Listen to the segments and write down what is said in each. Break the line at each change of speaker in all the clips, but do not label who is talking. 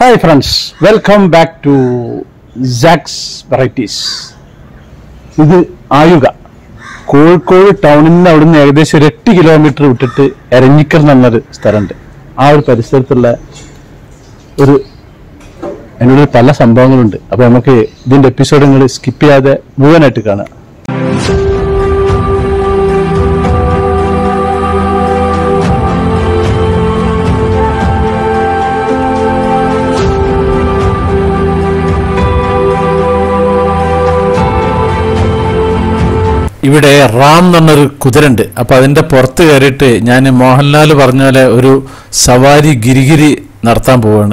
Hi friends, welcome back to Zach's Varieties. ഇത് ആയുക കോഴിക്കോട് ടൗണിൽ നിന്ന് അവിടുന്ന് ഏകദേശം ഒരു 8 കിലോമീറ്റർ വിട്ടിട്ട് എരഞ്ഞിക്കൽ എന്നൊരു സ്ഥലമുണ്ട്. ആ ഒരു പരിസരത്തുള്ള ഒരു എന്നോട് പല സംഭവങ്ങളുണ്ട്. അപ്പൊ നമുക്ക് ഇതിന്റെ എപ്പിസോഡ് നിങ്ങൾ സ്കിപ്പ് ചെയ്യാതെ മുഴുവനായിട്ട് കാണാം. ഇവിടെ റാം എന്നൊരു കുതിരണ്ട്. അപ്പൊ അതിന്റെ പുറത്ത് കയറിയിട്ട് ഞാൻ മോഹൻലാൽ പറഞ്ഞ പോലെ ഒരു സവാരി ഗിരിഗിരി നടത്താൻ പോവാണ്.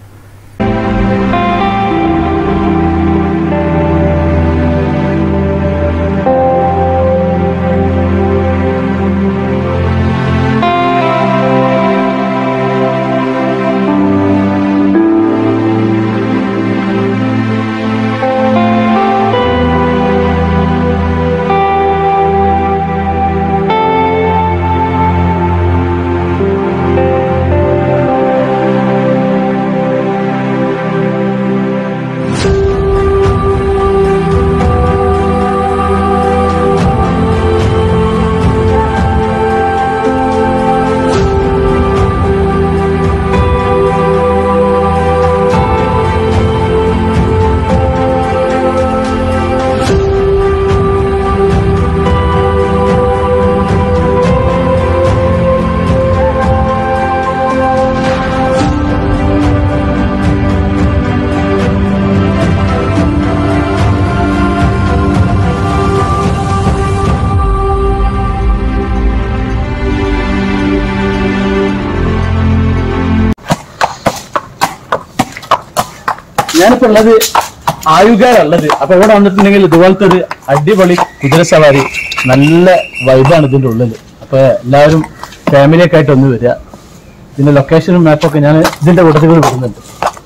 ഞാനിപ്പോ ഉള്ളത് ആയുകാരുള്ളത്. അപ്പൊ ഇവിടെ വന്നിട്ടുണ്ടെങ്കിൽ ഇതുപോലത്തെ ഒരു അടിപൊളി കുതിര സവാരി നല്ല വൈബാണ് ഇതിന്റെ ഉള്ളിൽ. അപ്പൊ എല്ലാവരും ഫാമിലിയൊക്കെ ആയിട്ട് ഒന്ന് വരിക. ഇതിന്റെ ലൊക്കേഷനും മാപ്പൊക്കെ ഞാൻ ഇതിന്റെ കൂട്ടത്തിൽ വിടുന്നുണ്ട്.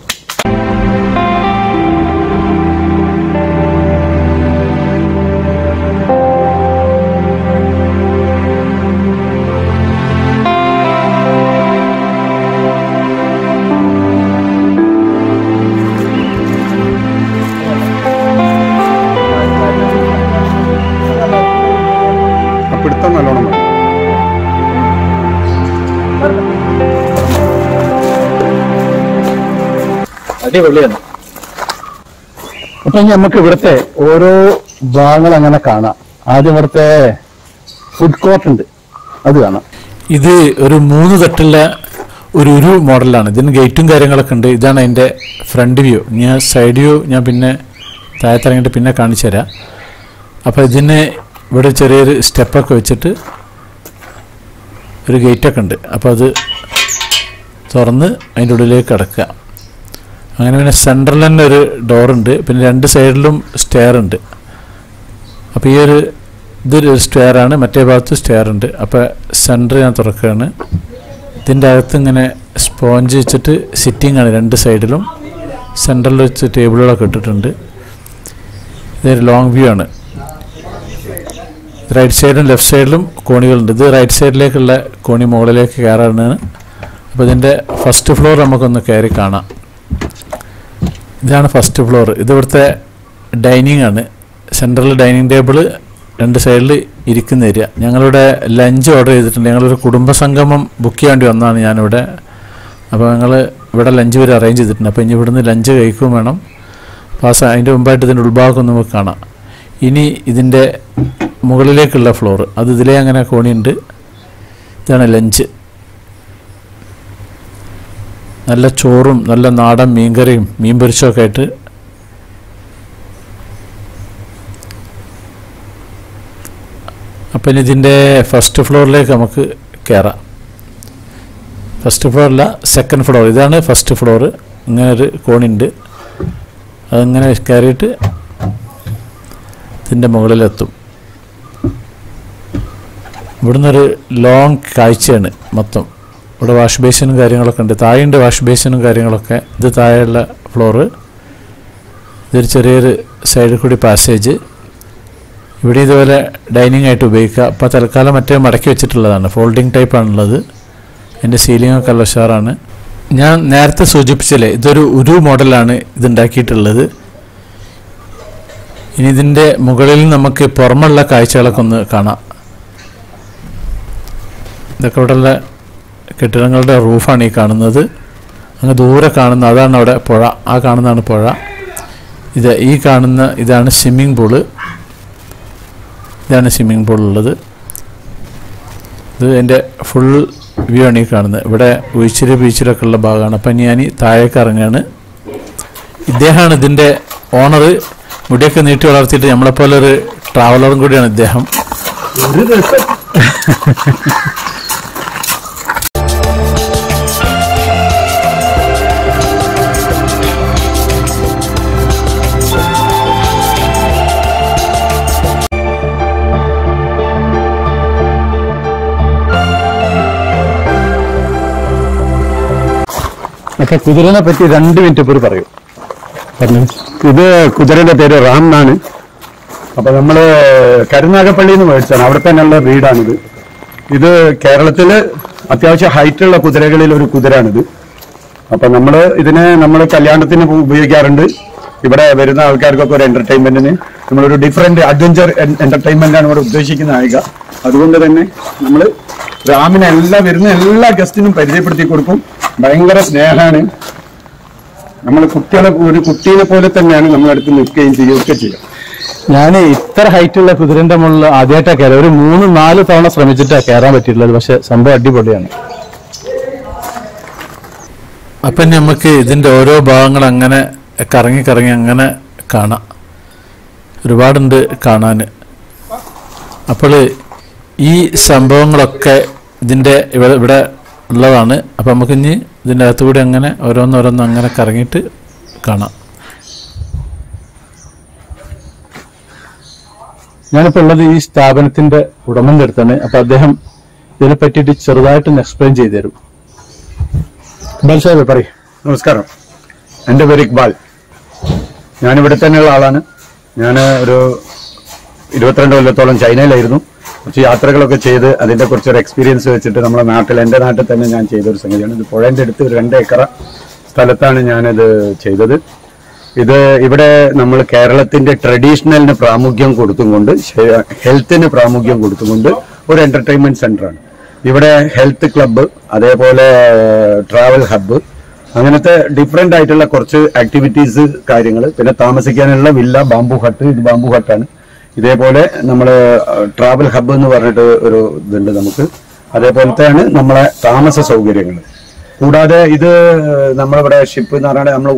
അടിപൊളിയാണ്. അപ്പൊ നമുക്ക് ഇവിടുത്തെ ഓരോ ഭാഗങ്ങൾ അങ്ങനെ കാണാം. ആദ്യം ഇവിടുത്തെ ഫുഡ് കോർട്ട് ഉണ്ട്, അത് കാണാം. ഇത് ഒരു 3 തട്ടുള്ള ഒരു മോഡലാണ്. ഇതിന് ഗേറ്റും കാര്യങ്ങളൊക്കെ ഉണ്ട്. ഇതാണ് അതിന്റെ ഫ്രണ്ട് വ്യൂ. ഞാൻ സൈഡ് വ്യൂ ഞാൻ പിന്നെ താഴത്തിറങ്ങിയിട്ട് പിന്നെ കാണിച്ചു തരാം. അപ്പൊ ഇതിന് ഇവിടെ ചെറിയൊരു സ്റ്റെപ്പൊക്കെ വെച്ചിട്ട് ഒരു ഗേറ്റൊക്കെ ഉണ്ട്. അപ്പോൾ അത് തുറന്ന് അതിൻ്റെ ഉള്ളിലേക്ക് കിടക്കുക. അങ്ങനെ പിന്നെ സെൻട്രൽ തന്നെ ഒരു ഡോറുണ്ട്. പിന്നെ 2 സൈഡിലും സ്റ്റെയർ ഉണ്ട്. അപ്പോൾ ഈ ഇതൊരു സ്റ്റെയറാണ്, മറ്റേ ഭാഗത്ത് സ്റ്റെയർ ഉണ്ട്. അപ്പോൾ സെൻറ്റർ ഞാൻ തുറക്കുകയാണ്. ഇതിൻ്റെ അകത്ത് ഇങ്ങനെ സ്പോഞ്ച് വെച്ചിട്ട് സിറ്റിംഗ് ആണ് 2 സൈഡിലും. സെൻട്രലിൽ വെച്ച് ടേബിളുകളൊക്കെ ഇട്ടിട്ടുണ്ട്. ഇതൊരു ലോങ് വ്യൂ ആണ്. റൈറ്റ് സൈഡിലും ലെഫ്റ്റ് സൈഡിലും കോണികളുണ്ട്. ഇത് റൈറ്റ് സൈഡിലേക്കുള്ള കോണി മുകളിലേക്ക് കയറാനാണ്. അപ്പോൾ ഇതിൻ്റെ ഫസ്റ്റ് ഫ്ലോർ നമുക്കൊന്ന് കയറി കാണാം. ഇതാണ് ഫസ്റ്റ് ഫ്ലോർ. ഇത് ഇവിടുത്തെ ഡൈനിങ് ആണ്. സെൻട്രൽ ഡൈനിങ് ടേബിള് 2 സൈഡിൽ ഇരിക്കുന്ന ഏരിയ. ഞങ്ങളിവിടെ ലഞ്ച് ഓർഡർ ചെയ്തിട്ടുണ്ട്. ഞങ്ങളൊരു കുടുംബസംഗമം ബുക്ക് ചെയ്യാൻ വന്നതാണ് ഞാനിവിടെ. അപ്പോൾ ഞങ്ങൾ ഇവിടെ ലഞ്ച് വരെ അറേഞ്ച് ചെയ്തിട്ടുണ്ട്. അപ്പോൾ ഇനി ഇവിടുന്ന് ലഞ്ച് കഴിക്കുകയും വേണം. അപ്പോൾ അതിൻ്റെ മുമ്പായിട്ട് ഇതിൻ്റെ ഉൾഭാഗം നമുക്ക് കാണാം. ഇനി ഇതിൻ്റെ മുകളിലേക്കുള്ള ഫ്ലോർ അത് ഇതിലേ അങ്ങനെ കോണിയുണ്ട്. ഇതാണ് ലഞ്ച്. നല്ല ചോറും നല്ല നാടൻ മീൻകറിയും മീൻ പൊരിച്ചൊക്കെ ആയിട്ട്. അപ്പം ഇനി ഇതിൻ്റെ ഫസ്റ്റ് ഫ്ലോറിലേക്ക് നമുക്ക് കയറാം. ഫസ്റ്റ് ഫ്ലോറല്ല, സെക്കൻഡ് ഫ്ലോർ. ഇതാണ് ഫസ്റ്റ് ഫ്ലോർ. ഇങ്ങനെ ഒരു കോണിയുണ്ട്. അതിങ്ങനെ കയറിയിട്ട് ഇതിൻ്റെ മുകളിലെത്തും. ഇവിടുന്നൊരു ലോങ് കാഴ്ചയാണ് മൊത്തം. ഇവിടെ വാഷ് ബേസിനും കാര്യങ്ങളൊക്കെ ഉണ്ട്. താഴെയുണ്ട് വാഷ് ബേസിനും കാര്യങ്ങളൊക്കെ. ഇത് താഴെയുള്ള ഫ്ലോറ്. ഇതൊരു ചെറിയൊരു സൈഡിൽ കൂടി പാസേജ്. ഇവിടെ ഇതുപോലെ ഡൈനിങ് ആയിട്ട് ഉപയോഗിക്കുക. അപ്പോൾ തൽക്കാലം മറ്റേ മടക്കി വെച്ചിട്ടുള്ളതാണ്, ഫോൾഡിങ് ടൈപ്പ് ആണുള്ളത്. അതിൻ്റെ സീലിംഗ് ഒക്കെ നല്ല ഉഷാറാണ്. ഞാൻ നേരത്തെ സൂചിപ്പിച്ചല്ലേ, ഇതൊരു ഉരു മോഡലാണ് ഇതുണ്ടാക്കിയിട്ടുള്ളത്. ഇനി ഇതിൻ്റെ മുകളിൽ നമുക്ക് പുറമുള്ള കാഴ്ചകളൊക്കെ ഒന്ന് കാണാം. ഇതൊക്കെ ഇവിടെയുള്ള കെട്ടിടങ്ങളുടെ റൂഫാണ് ഈ കാണുന്നത്. അങ്ങ് ദൂരെ കാണുന്ന അതാണ് അവിടെ പുഴ, ആ കാണുന്നതാണ് പുഴ. ഈ കാണുന്ന ഇതാണ് സ്വിമ്മിംഗ് പൂള്. ഇതാണ് സ്വിമ്മിംഗ് പൂളുള്ളത്. ഇത് എൻ്റെ ഫുൾ വ്യൂ ആണ് ഈ കാണുന്നത്. ഇവിടെ ബീച്ചിലൊക്കെ ഉള്ള ഭാഗമാണ്. അപ്പം ഞാൻ താഴേക്ക് ഇറങ്ങുകയാണ്. ഇദ്ദേഹമാണ് ഇതിൻ്റെ ഓണർ. മുടിയൊക്കെ നീട്ടി വളർത്തിയിട്ട് നമ്മളെപ്പോലെ ഒരു ട്രാവലറും കൂടിയാണ് ഇദ്ദേഹം.
അപ്പൊ കുതിരനെ പറ്റി 2 മിനിറ്റ് ഇപ്പോൾ പറയൂ. പറഞ്ഞു. ഇത് കുതിരന്റെ പേര് റാം എന്നാണ്. അപ്പൊ നമ്മള് കരുനാഗപ്പള്ളിയിൽ നിന്ന് മേടിച്ചാണ്. അവിടെ തന്നെയുള്ള ബ്രീഡാണിത്. ഇത് കേരളത്തില് അത്യാവശ്യം ഹൈറ്റുള്ള കുതിരകളിൽ ഒരു കുതിരാണിത്. അപ്പൊ നമ്മൾ കല്യാണത്തിന് ഉപയോഗിക്കാറുണ്ട്. ഇവിടെ വരുന്ന ആൾക്കാർക്കൊക്കെ ഒരു എന്റർടൈൻമെന്റിന് നമ്മളൊരു ഡിഫറെന്റ് അഡ്വഞ്ചർ എന്റർടൈൻമെന്റ് ആണ് ഇവിടെ ഉദ്ദേശിക്കുന്ന ആയിക. അതുകൊണ്ട് തന്നെ നമ്മൾ റാമിനെ വരുന്ന എല്ലാ ഗസ്റ്റിനും പരിചയപ്പെടുത്തി കൊടുക്കും. ഭയങ്കര സ്നേഹമാണ്. നമ്മൾ ഒരു കുട്ടീനെ പോലെ തന്നെയാണ് നമ്മളടുത്ത് നിൽക്കുകയും ചെയ്യുകയൊക്കെ ചെയ്യാം.
ഞാൻ ഇത്ര ഹൈറ്റുള്ള കുതിരന്റെ മുകളിൽ ആദ്യമായിട്ടാണ് കയറാൻ. ഒരു 3-4 തവണ ശ്രമിച്ചിട്ടാണ് കയറാൻ പറ്റിയിട്ടുള്ളത്. പക്ഷെ സംഭവം അടിപൊളിയാണ്. അപ്പം നമുക്ക് ഇതിൻ്റെ ഓരോ ഭാഗങ്ങൾ അങ്ങനെ കറങ്ങി അങ്ങനെ കാണാം. ഒരുപാടുണ്ട് കാണാൻ. അപ്പോൾ ഈ സംഭവങ്ങളൊക്കെ ഇതിൻ്റെ ഇവിടെ ഉള്ളതാണ്. അപ്പം നമുക്കിനി ഇതിൻ്റെ അകത്തുകൂടി അങ്ങനെ ഓരോന്നോരോന്ന് അങ്ങനെ കറങ്ങിയിട്ട് കാണാം. ഞാനിപ്പോൾ ഉള്ളത് ഈ സ്ഥാപനത്തിൻ്റെ ഉടമൻ്റെ അടുത്താണ്. അപ്പം അദ്ദേഹം ഇതിനെ പറ്റിയിട്ട് ചെറുതായിട്ടൊന്ന് എക്സ്പ്ലെയിൻ ചെയ്തു തരും.
ഇക്ബാൽ സാഹിബ് പറയൂ. നമസ്കാരം. എൻ്റെ പേര് ഇക്ബാൽ. ഞാനിവിടെ തന്നെയുള്ള ആളാണ്. ഞാൻ ഒരു 22 കൊല്ലത്തോളം ചൈനയിലായിരുന്നു. കുറച്ച് യാത്രകളൊക്കെ ചെയ്ത് അതിൻ്റെ കുറച്ചൊരു എക്സ്പീരിയൻസ് വെച്ചിട്ട് എൻ്റെ നാട്ടിൽ തന്നെ ഞാൻ ചെയ്തൊരു സംഗതിയാണ്. ഇത് പുഴേൻ്റെ അടുത്ത് ഒരു 2 ഏക്കർ സ്ഥലത്താണ് ഞാനിത് ചെയ്തത്. ഇവിടെ നമ്മൾ കേരളത്തിന്റെ ട്രഡീഷണലിന് പ്രാമുഖ്യം കൊടുത്തുകൊണ്ട്, ഹെൽത്തിന് പ്രാമുഖ്യം കൊടുത്തുകൊണ്ട് ഒരു എന്റർടൈൻമെന്റ് സെന്ററാണ്. ഇവിടെ ഹെൽത്ത് ക്ലബ്ബ്, അതേപോലെ ട്രാവൽ ഹബ്ബ്, അങ്ങനത്തെ ഡിഫറെന്റ് ആയിട്ടുള്ള കുറച്ച് ആക്ടിവിറ്റീസ് കാര്യങ്ങൾ, പിന്നെ താമസിക്കാനുള്ള വില്ല, ബാംബു ഹട്ട്. ഇത് ബാംബു ഹട്ടാണ്. ഇതേപോലെ നമ്മൾ ട്രാവൽ ഹബ്ബ് എന്ന് പറഞ്ഞിട്ട് ഒരു ഇതുണ്ട് നമുക്ക്. അതേപോലത്തെയാണ് നമ്മളെ താമസ സൗകര്യങ്ങൾ. കൂടാതെ ഇത് നമ്മളിവിടെ ഷിപ്പ് എന്ന് പറഞ്ഞാൽ നമ്മൾ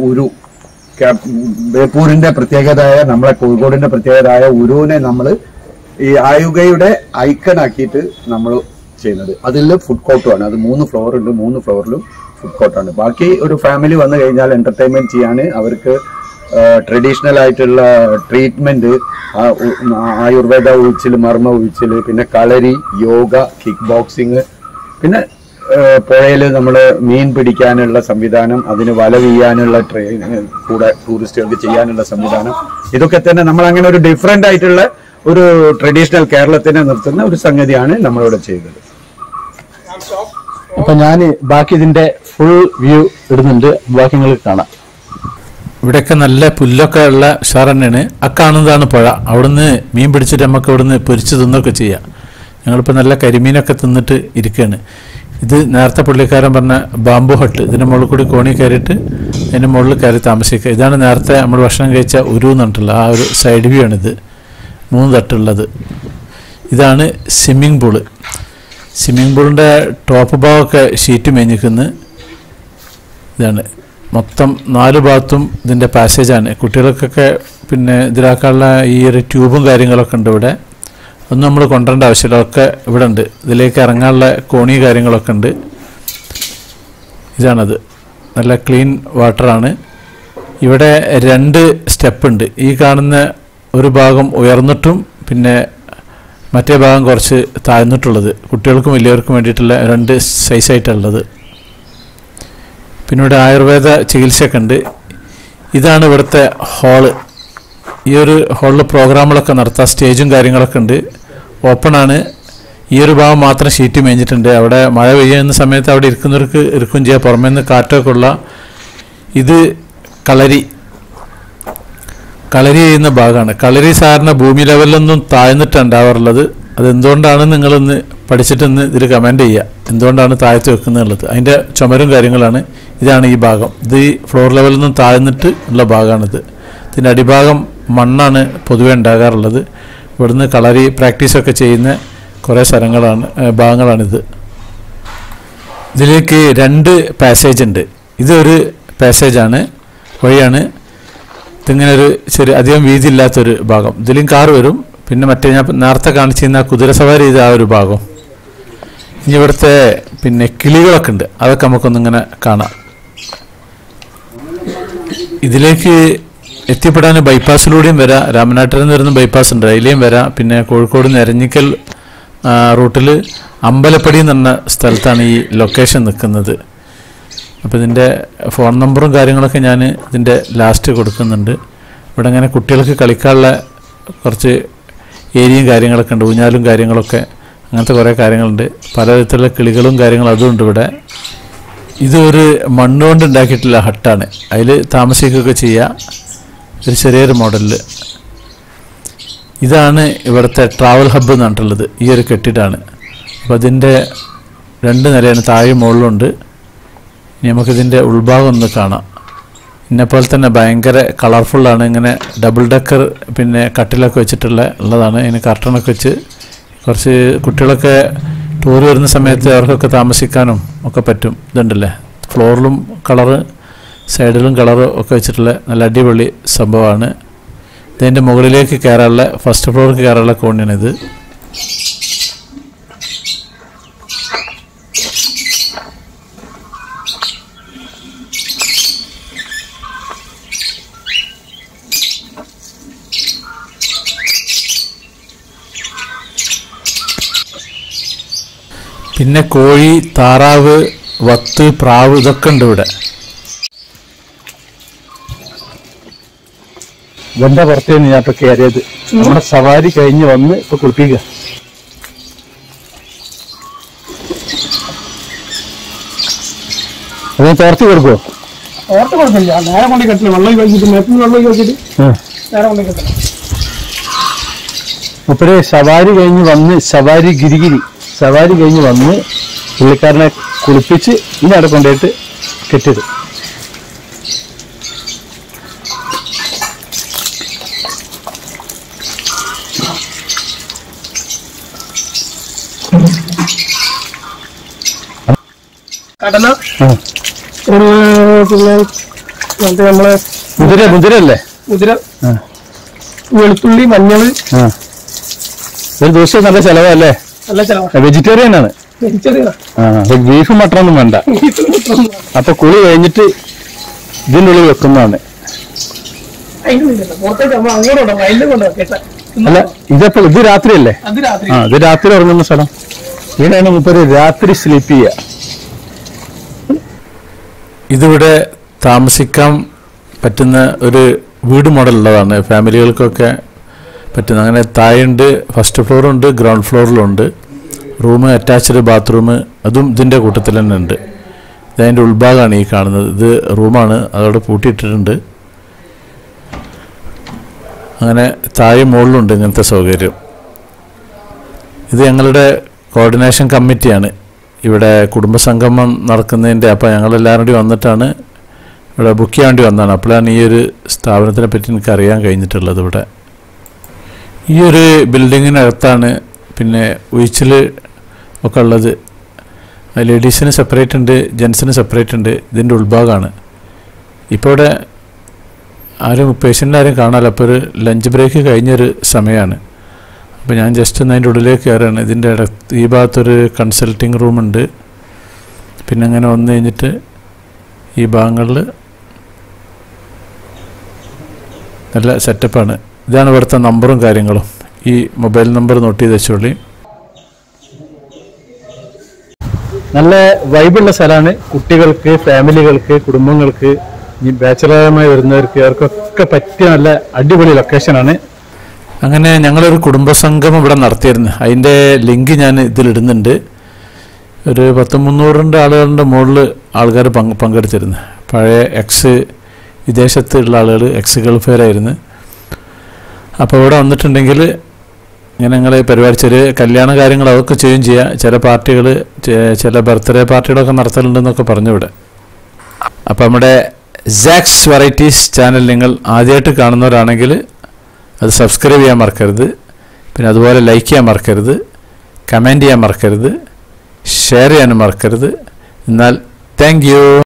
ബേപ്പൂരിന്റെ പ്രത്യേകതയായ, നമ്മളെ കോഴിക്കോടിന്റെ പ്രത്യേകതയായ ഉരുവിനെ നമ്മൾ ഈ ആയുകയുടെ ഐക്കണാക്കിയിട്ട് നമ്മൾ ചെയ്യുന്നത്. അതിൽ ഫുഡ് കോർട്ടുമാണ്. അത് 3 ഫ്ലോർ ഉണ്ട്. 3 ഫ്ലോറിലും ഫുഡ് കോർട്ടാണ്. ബാക്കി ഒരു ഫാമിലി വന്നു കഴിഞ്ഞാൽ എന്റർടൈൻമെന്റ് ചെയ്യാൻ അവർക്ക് ട്രഡീഷണൽ ആയിട്ടുള്ള ട്രീറ്റ്മെന്റ്, ആയുർവേദ ഉഴിച്ചിൽ, മർമ്മ ഉഴിച്ചിൽ, പിന്നെ കളരി, യോഗ, കിക്ക് ബോക്സിങ്, പിന്നെ പുഴയിൽ നമ്മൾ മീൻ പിടിക്കാനുള്ള സംവിധാനം, അതിന് വല വീയാനുള്ള കൂടെ ടൂറിസ്റ്റുകൾക്ക് ചെയ്യാനുള്ള സംവിധാനം, ഇതൊക്കെ തന്നെ നമ്മൾ അങ്ങനെ ഒരു ഡിഫറെന്റ് ആയിട്ടുള്ള ഒരു ട്രഡീഷണൽ കേരളത്തിനെ നിർത്തുന്ന ഒരു സംഗതിയാണ് നമ്മളിവിടെ ചെയ്തത്.
അപ്പൊ ഞാൻ ബാക്കി ഇതിന്റെ ഫുൾ വ്യൂ ഇടുന്നുണ്ട്. ബാക്കി നിങ്ങൾക്ക് കാണാം. ഇവിടെയൊക്കെ നല്ല പുല്ലൊക്കെ ഉള്ള ഉഷാർ തന്നെയാണ്. കാണുന്നതാണ് പുഴ. അവിടുന്ന് മീൻ പിടിച്ചിട്ട് നമുക്ക് അവിടുന്ന് പൊരിച്ച് തിന്നൊക്കെ ചെയ്യാം. ഞങ്ങളിപ്പോൾ നല്ല കരിമീനൊക്കെ തിന്നിട്ട് ഇരിക്കുകയാണ്. ഇത് നേരത്തെ പുള്ളിക്കാരൻ പറഞ്ഞ ബാംബു ഹട്ട്. ഇതിൻ്റെ മുകളിൽ കൂടി കോണി കയറിയിട്ട് അതിൻ്റെ മുകളിൽ കയറി താമസിക്കുക. ഇതാണ് നേരത്തെ നമ്മൾ ഭക്ഷണം കഴിച്ച ഉരു എന്നിട്ടുള്ള ആ ഒരു സൈഡ് വ്യൂ ആണിത്. 3 തട്ടുള്ളത്. ഇതാണ് സ്വിമ്മിംഗ് പൂള്. സ്വിമ്മിംഗ് പൂളിൻ്റെ ടോപ്പ് ഭാഗമൊക്കെ ഷീറ്റ് മേഞ്ഞിക്കുന്നത്. ഇതാണ് മൊത്തം 4 ഭാഗത്തും ഇതിൻ്റെ പാസേജാണ്. കുട്ടികൾക്കൊക്കെ പിന്നെ ഇതിലാക്കാനുള്ള ഈ ഒരു ട്യൂബും കാര്യങ്ങളൊക്കെ ഉണ്ട് ഇവിടെ. ഒന്നും നമ്മൾ കൊണ്ടുവരേണ്ട ആവശ്യമില്ല. ഒക്കെ ഇവിടെ ഉണ്ട്. ഇതിലേക്ക് ഇറങ്ങാനുള്ള കോണി കാര്യങ്ങളൊക്കെ ഉണ്ട്. ഇതാണത്. നല്ല ക്ലീൻ വാട്ടറാണ്. ഇവിടെ 2 സ്റ്റെപ്പ് ഉണ്ട്. ഈ കാണുന്ന ഒരു ഭാഗം ഉയർന്നിട്ടും പിന്നെ മറ്റേ ഭാഗം കുറച്ച് താഴ്ന്നിട്ടുള്ളത്. കുട്ടികൾക്കും വലിയവർക്കും വേണ്ടിയിട്ടുള്ള 2 സൈസായിട്ടുള്ളത്. പിന്നെ ഇവിടെ ആയുർവേദ ചികിത്സയൊക്കെ ഉണ്ട്. ഇതാണ് ഇവിടുത്തെ ഹാള്. ഈ ഒരു ഹാളിൽ പ്രോഗ്രാമുകളൊക്കെ നടത്താം. സ്റ്റേജും കാര്യങ്ങളൊക്കെ ഉണ്ട്. ഓപ്പണാണ്. ഈ ഒരു ഭാഗം മാത്രം ഷീറ്റ് മേഞ്ഞിട്ടുണ്ട്. അവിടെ മഴ പെയ്യുന്ന സമയത്ത് അവിടെ ഇരിക്കുന്നവർക്ക് ഇരിക്കുകയും ചെയ്യാം, പുറമേ നിന്ന് കാറ്റൊക്കെ ഉള്ള. ഇത് കളരി ചെയ്യുന്ന ഭാഗമാണ്. കളരി സാധാരണ ഭൂമി ലെവലിലൊന്നും താഴ്ന്നിട്ടാണ് ഉണ്ടാവാറുള്ളത്. അതെന്തുകൊണ്ടാണ് നിങ്ങളൊന്ന് പഠിച്ചിട്ടൊന്ന് ഇതിൽ കമൻറ്റ് ചെയ്യുക, എന്തുകൊണ്ടാണ് താഴ്ത്തി വെക്കുന്നുള്ളത്. അതിൻ്റെ ചുമരും കാര്യങ്ങളാണ്. ഇതാണ് ഈ ഭാഗം. ഇത് ഈ ഫ്ലോർ ലെവലിൽ നിന്നും താഴ്ന്നിട്ട് ഉള്ള ഭാഗമാണിത്. ഇതിൻ്റെ അടിഭാഗം മണ്ണാണ് പൊതുവെ ഉണ്ടാകാറുള്ളത്. ഇവിടുന്ന് കളരി പ്രാക്ടീസൊക്കെ ചെയ്യുന്ന കുറേ ഭാഗങ്ങളാണിത്. ഇതിലേക്ക് 2 പാസേജ് ഉണ്ട്. ഇതൊരു പാസേജാണ്, വഴിയാണ്. ഇതിങ്ങനെ ഒരു ചെറിയ അധികം വീതി ഇല്ലാത്തൊരു ഭാഗം. ഇതിലും കാർ വരും. പിന്നെ മറ്റേ ഞാൻ നേരത്തെ കാണിച്ചിരുന്ന കുതിരസവാരി ചെയ്ത ആ ഒരു ഭാഗം. ഇനി ഇവിടുത്തെ പിന്നെ കിളികളൊക്കെ ഉണ്ട്, അതൊക്കെ നമുക്കൊന്നിങ്ങനെ കാണാം. ഇതിലേക്ക് എത്തിപ്പെടാൻ ബൈപ്പാസിലൂടെയും വരാം. രാമനാട്ടിൽ നിന്ന് വരുന്ന ബൈപ്പാസ് ഉണ്ട്, അതിലേയും വരാം. പിന്നെ കോഴിക്കോട് നിന്ന് എരഞ്ഞിക്കൽ റൂട്ടിൽ അമ്പലപ്പടി എന്ന് പറഞ്ഞ സ്ഥലത്താണ് ഈ ലൊക്കേഷൻ നിൽക്കുന്നത്. അപ്പോൾ ഇതിൻ്റെ ഫോൺ നമ്പറും കാര്യങ്ങളൊക്കെ ഞാൻ ഇതിൻ്റെ ലാസ്റ്റ് കൊടുക്കുന്നുണ്ട്. ഇവിടെ ഇങ്ങനെ കുട്ടികൾക്ക് കളിക്കാനുള്ള കുറച്ച് ഏരിയയും കാര്യങ്ങളൊക്കെ ഉണ്ട്, ഊഞ്ഞാലും കാര്യങ്ങളൊക്കെ, അങ്ങനത്തെ കുറേ കാര്യങ്ങളുണ്ട്. പലതരത്തിലുള്ള കിളികളും കാര്യങ്ങളും അതും ഉണ്ട് ഇവിടെ. ഇതൊരു മണ്ണുകൊണ്ട് ഉണ്ടാക്കിയിട്ടുള്ള ഹട്ടാണ്, അതിൽ താമസിക്കുകയൊക്കെ ചെയ്യുക. ഒരു ചെറിയൊരു മോഡലിൽ. ഇതാണ് ഇവിടുത്തെ ട്രാവൽ ഹബ്ബ് എന്ന് പറഞ്ഞിട്ടുള്ളത്. ഈ ഒരു കെട്ടിടമാണ്. അപ്പോൾ അതിൻ്റെ 2 നിലയാണ്, താഴെ മുകളിലുണ്ട്. ഇനി നമുക്കിതിൻ്റെ ഉൾഭാഗം ഒന്ന് കാണാം. ഇന്നെപ്പോലെ തന്നെ ഭയങ്കര കളർഫുള്ളാണ്. ഇങ്ങനെ ഡബിൾ ഡെക്കർ പിന്നെ കട്ടിലൊക്കെ ഉള്ളതാണ്. ഇതിന് കർട്ടനൊക്കെ വെച്ച് കുറച്ച് കുട്ടികളൊക്കെ ടൂർ വരുന്ന സമയത്ത് അവർക്കൊക്കെ താമസിക്കാനും ഒക്കെ പറ്റും. ഇതുണ്ടല്ലേ, ഫ്ലോറിലും കളറ് സൈഡിലും കളറ് ഒക്കെ വെച്ചിട്ടുള്ള നല്ല അടിപൊളി സംഭവമാണ്. ഇതിൻ്റെ മുകളിലേക്ക് കയറാനുള്ള ഫസ്റ്റ് ഫ്ലോർക്ക് കയറാനുള്ള കോണിയാണിത്. പിന്നെ കോഴി, താറാവ്, വത്ത്, പ്രാവ് ഇതൊക്കെ ഉണ്ട് ഇവിടെ.
ഇതെന്താ പുറത്തേന്ന് ഞാൻ ഇപ്പൊ കയറിയത്. നമ്മുടെ സവാരി കഴിഞ്ഞ് വന്ന് ഇപ്പൊ കുളിപ്പിക്കുക. അതിന് തോർത്തി കൊടുക്കുവോ?
തോർത്ത് കൊടുക്കില്ല, നേരെ കൊണ്ട് കെട്ടില്ല. വെള്ളം കഴിച്ചിട്ട് മേപ്പിൽ വെള്ളം കഴിച്ചിട്ട് നേരെ കൊണ്ട് കെട്ടില്ല.
മുപ്പര് സവാരി കഴിഞ്ഞ് വന്ന് സവാരി കഴിഞ്ഞ് വന്ന് പുള്ളിക്കാരനെ കുളിപ്പിച്ച് ഇനി അവിടെ കൊണ്ടുപോയിട്ട് കെട്ടിയത്.
കടല ഒരു പിന്നെ മറ്റേ നമ്മളെ
മുതിരല്ലേ?
മുതിര, വെളുത്തുള്ളി, മഞ്ഞൾ.
ഒരു ദിവസം നല്ല ചെലവല്ലേ?
നല്ല ചെലവാണ്.
വെജിറ്റേറിയൻ ആണ്. ബീഫ് മട്ടണൊന്നും വേണ്ട. അപ്പൊ കുളി കഴിഞ്ഞിട്ട് ഇതിൻ്റെ ഉള്ളിൽ വെക്കുന്നതാണ്. അല്ല, ഇത് രാത്രിയല്ലേ? ഇത് രാത്രി ഉറങ്ങുന്ന സ്ഥലം. ഇവിടെയാണ് മുപ്പര് രാത്രി സ്ലീപ്പ് ചെയ്യുക.
ഇതിവിടെ താമസിക്കാൻ പറ്റുന്ന ഒരു വീട് മോഡൽ ഉള്ളതാണ്, ഫാമിലികൾക്കൊക്കെ പറ്റുന്ന. അങ്ങനെ താഴെയുണ്ട്, ഫസ്റ്റ് ഫ്ലോറുണ്ട്, ഗ്രൗണ്ട് ഫ്ലോറിലുണ്ട്. റൂം, അറ്റാച്ച്ഡ് ബാത്റൂം, അതും ഇതിൻ്റെ കൂട്ടത്തിൽ തന്നെ ഉണ്ട്. ഇതതിൻ്റെ ഉൾഭാഗമാണ് ഈ കാണുന്നത്. ഇത് റൂമാണ്, അതോടെ പൂട്ടിയിട്ടിട്ടുണ്ട്. അങ്ങനെ താഴെ മുകളിലുണ്ട് ഇങ്ങനത്തെ സൗകര്യം. ഇത് ഞങ്ങളുടെ കോർഡിനേഷൻ കമ്മിറ്റിയാണ്. ഇവിടെ കുടുംബസംഗമം നടക്കുന്നതിൻ്റെ, അപ്പോൾ ഞങ്ങളെല്ലാവരും കൂടി വന്നിട്ടാണ് ഇവിടെ ബുക്ക് ചെയ്യാൻ വേണ്ടി വന്നതാണ്. അപ്പോഴാണ് ഈ ഒരു സ്ഥാപനത്തിനെ പറ്റി എനിക്ക് അറിയാൻ കഴിഞ്ഞിട്ടുള്ളത്. ഇവിടെ ഈ ഒരു ബിൽഡിങ്ങിനകത്താണ് പിന്നെ ഉഴിച്ചിൽ ഒക്കെ ഉള്ളത്. ലേഡീസിന് സെപ്പറേറ്റ് ഉണ്ട്, ജെൻസിന് സെപ്പറേറ്റ് ഉണ്ട്. ഇതിൻ്റെ ഉൾഭാഗമാണ്. ഇപ്പോൾ ഇവിടെ പേഷ്യൻ്റ് ആരും കാണാമല്ലോ. അപ്പോൾ ഒരു ലഞ്ച് ബ്രേക്ക് കഴിഞ്ഞൊരു സമയമാണ്. അപ്പോൾ ഞാൻ ജസ്റ്റ് ഒന്ന് അതിൻ്റെ ഉള്ളിലേക്ക് കയറുകയാണ്. ഇതിൻ്റെ ഈ ഭാഗത്തൊരു കൺസൾട്ടിങ് റൂമുണ്ട്. പിന്നെ അങ്ങനെ വന്നു കഴിഞ്ഞിട്ട് ഈ ഭാഗങ്ങളിൽ നല്ല സെറ്റപ്പാണ്. ഇതാണ് ഇവിടുത്തെ നമ്പറും കാര്യങ്ങളും. ഈ മൊബൈൽ നമ്പർ നോട്ട് ചെയ്ത് വെച്ചോളി.
നല്ല വൈബുള്ള സ്ഥലമാണ്. കുട്ടികൾക്ക്, ഫാമിലികൾക്ക്, കുടുംബങ്ങൾക്ക്, ഇനി ബാച്ചലറുമായി വരുന്നവർക്ക് അവർക്കൊക്കെ പറ്റിയ നല്ല അടിപൊളി ലൊക്കേഷനാണ്.
അങ്ങനെ ഞങ്ങളൊരു കുടുംബസംഗമം ഇവിടെ നടത്തിയിരുന്നു. അതിൻ്റെ ലിങ്ക് ഞാൻ ഇതിലിടുന്നുണ്ട്. ഒരു 100-300 ആളുകളുടെ മുകളിൽ ആൾക്കാർ പങ്കെടുത്തിരുന്നു. പഴയ വിദേശത്തുള്ള ആളുകൾ, ഗൾഫുകാരായിരുന്നു. അപ്പോൾ ഇവിടെ വന്നിട്ടുണ്ടെങ്കിൽ ഇങ്ങനെ ഞങ്ങൾ പരിപാടി ചെറിയ കല്യാണ കാര്യങ്ങൾ അതൊക്കെ ചെയ്യുകയും ചെയ്യുക. ചില പാർട്ടികൾ, ചില ബർത്ത്ഡേ പാർട്ടികളൊക്കെ നടത്തലുണ്ടെന്നൊക്കെ പറഞ്ഞു ഇവിടെ. അപ്പോൾ നമ്മുടെ സാക്സ് വെറൈറ്റീസ് ചാനൽ നിങ്ങൾ ആദ്യമായിട്ട് കാണുന്നവരാണെങ്കിൽ അത് സബ്സ്ക്രൈബ് ചെയ്യാൻ മറക്കരുത്. പിന്നെ അതുപോലെ ലൈക്ക് ചെയ്യാൻ മറക്കരുത്, കമൻറ്റ് ചെയ്യാൻ മറക്കരുത്, ഷെയർ ചെയ്യാനും മറക്കരുത്. എന്നാൽ താങ്ക് യു.